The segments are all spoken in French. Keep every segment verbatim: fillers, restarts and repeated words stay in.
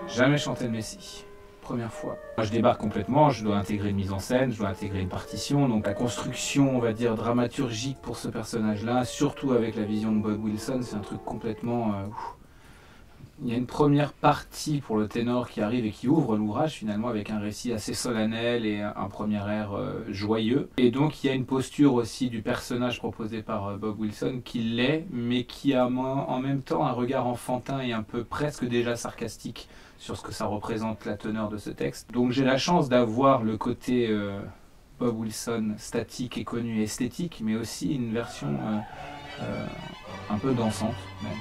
Jamais chanté le Messie. Première fois. Moi, je débarque complètement, je dois intégrer une mise en scène, je dois intégrer une partition, donc la construction, on va dire, dramaturgique pour ce personnage-là, surtout avec la vision de Bob Wilson, c'est un truc complètement... Euh, il y a une première partie pour le ténor qui arrive et qui ouvre l'ouvrage finalement avec un récit assez solennel et un premier air euh, joyeux. Et donc il y a une posture aussi du personnage proposé par euh, Bob Wilson qui l'est, mais qui a en même temps un regard enfantin et un peu presque déjà sarcastique sur ce que ça représente la teneur de ce texte. Donc j'ai la chance d'avoir le côté euh, Bob Wilson statique et connu et esthétique, mais aussi une version euh, euh, un peu dansante même.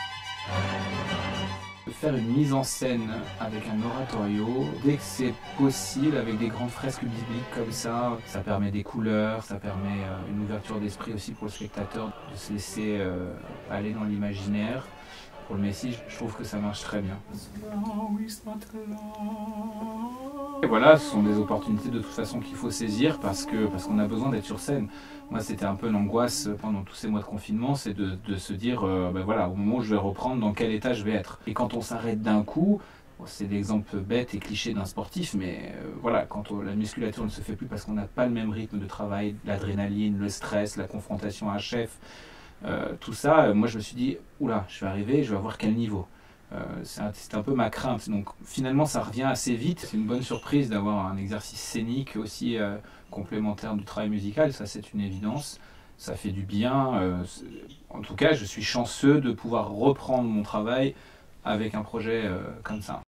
Faire une mise en scène avec un oratorio, dès que c'est possible, avec des grandes fresques bibliques comme ça, ça permet des couleurs, ça permet euh, une ouverture d'esprit aussi pour le spectateur, de se laisser euh, aller dans l'imaginaire. Pour le Messie, je trouve que ça marche très bien. Et voilà, ce sont des opportunités de toute façon qu'il faut saisir parce que parce qu'on a besoin d'être sur scène. Moi, c'était un peu l'angoisse pendant tous ces mois de confinement, c'est de, de se dire, euh, ben voilà, au moment où je vais reprendre, dans quel état je vais être. Et quand on s'arrête d'un coup, c'est l'exemple bête et cliché d'un sportif, mais euh, voilà, quand on, la musculature ne se fait plus parce qu'on n'a pas le même rythme de travail, l'adrénaline, le stress, la confrontation à un chef, euh, tout ça, euh, moi je me suis dit, oula, je vais arriver, je vais avoir quel niveau ? Euh, c'est un, un peu ma crainte, donc finalement ça revient assez vite. C'est une bonne surprise d'avoir un exercice scénique aussi euh, complémentaire du travail musical, ça c'est une évidence, ça fait du bien. Euh, en tout cas, je suis chanceux de pouvoir reprendre mon travail avec un projet euh, comme ça.